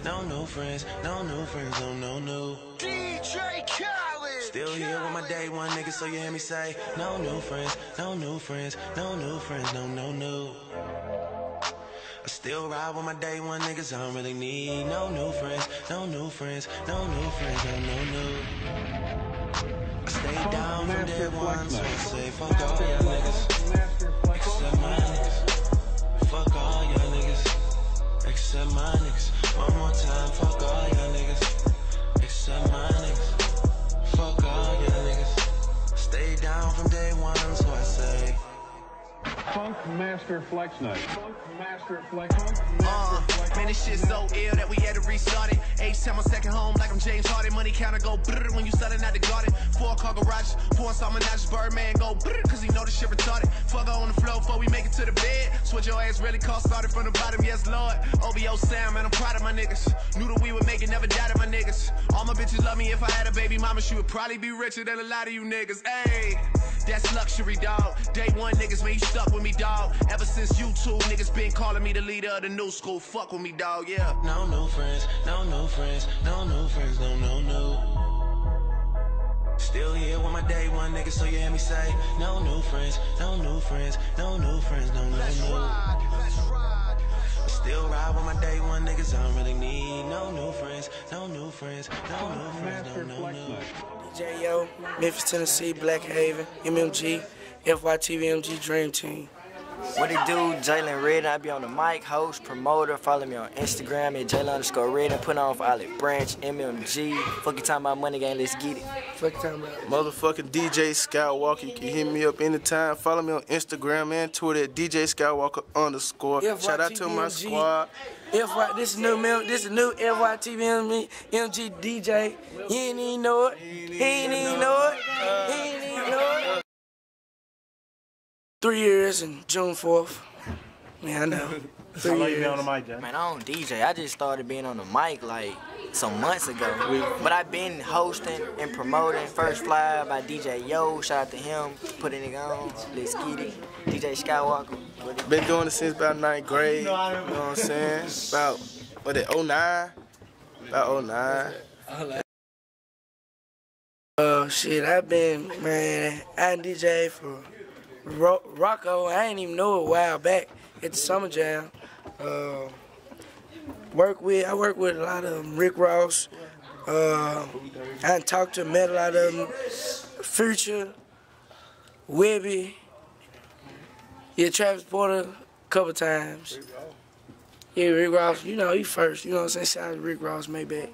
no new friends, no new friends, no. DJ Khaled. Still here with my day one niggas, so you hear me say, no new friends, no new friends, no new friends, no. I still ride with my day one niggas, I don't really need no new friends, no new friends, no new friends, no. I stay down from day one, so I say fuck all y'all niggas, except my niggas. Fuck all y'all niggas, except my niggas. One more time, fuck all y'all niggas, except my niggas. Fuck all y'all niggas. Stay down from day one, so I say. Funk Master Flex Night. Funk Master Flex. Man, this shit so ill that we had to restart it. H-time on second home like I'm James Harden. Money counter go brrr when you selling out the garden. 4-car garages, 4 Salmonages, Birdman go brrr cause he know the shit retarded. Fuck her on the floor before we make it to the bed. Switch your ass really cost started from the bottom, yes lord. OBO sound, man, I'm proud of my niggas. Knew that we would make it, never doubted my niggas. All my bitches love me, if I had a baby mama, she would probably be richer than a lot of you niggas. Ayy, that's luxury, dog. Day one niggas, man, you stuck with me, dog. Ever since you two niggas been calling me the leader of the new school. Fuck with me, dog, yeah. No new friends, no new friends, no new friends, no. Still here with my day one niggas, so you hear me say, no new friends, no new friends, no new friends, no. Let's ride. Still ride with my day one niggas, I don't really need no new friends, no new friends, no new friends, no. DJ Yo, Memphis, Tennessee, Black Haven, MMG, FYTVMG Dream Team. What it do, Jaien Reddi. I be on the mic, host, promoter. Follow me on Instagram at Jaien_Reddi. Put on for Olive Branch, MMG. Fuck you talking about money gang, let's get it. Fuck you talking about Motherfucking DJ Skywalker. You can hit me up anytime. Follow me on Instagram and Twitter at DJ Skywalker _. Shout out to my squad. This is new FYTVMG DJ. You ain't even know it. He ain't even know it. 3 years and June 4th. Yeah, I know. 3 years. You on the mic, Jaien? Man, I don't DJ. I just started being on the mic like some months ago. But I've been hosting and promoting First Fly by DJ Yo. Shout out to him. Put a nigga on. Let's get it. DJ Skywalker. Been doing it since about 9th grade. You know what I'm saying? About, what it, 09? About 09. Shit, I've been, man, I DJ for Rocco. I ain't even know it a while back at the Summer Jam. I work with a lot of them. Rick Ross. I done talked to, met a lot of them. Future, Webby. Yeah, Travis Porter a couple times. Yeah, Rick Ross, you know, he first. You know what I'm saying? Shout out to Rick Ross, maybe.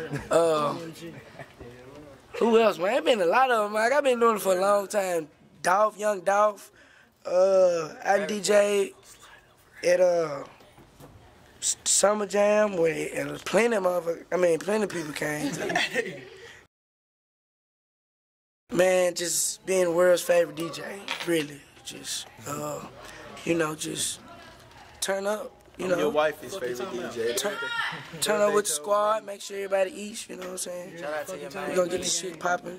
Who else, man? There been a lot of them. Like, I've been doing it for a long time. Dolph, Young Dolph. I DJ at Summer Jam where plenty of people came. Man, just being the world's favorite DJ, really. Just, you know, just turn up. You know, your wife's favorite DJ. Turn up with the squad, make sure everybody eats, you know what I'm saying? We gonna get this shit popping.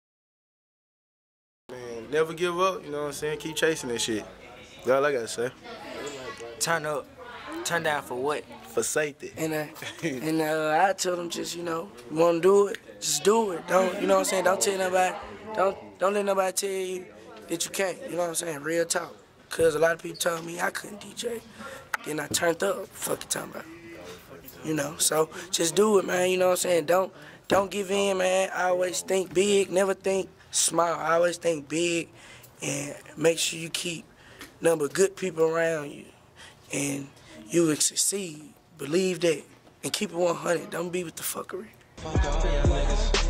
Man, never give up, you know what I'm saying? Keep chasing that shit. That's all I gotta say. Turn up. Turn down for what? For safety. And I tell them just, you know, you wanna do it, just do it. Don't, you know what I'm saying? Don't tell nobody, don't let nobody tell you that you can't, you know what I'm saying? Real talk. Cause a lot of people told me I couldn't DJ. Then I turned up, fuck you talking about. You know, so just do it, man, you know what I'm saying? Don't give in, man. I always think big, never think small. I always think big and make sure you keep number of good people around you and you will succeed. Believe that and keep it 100. Don't be with the fuckery. Fuck all y'all niggas.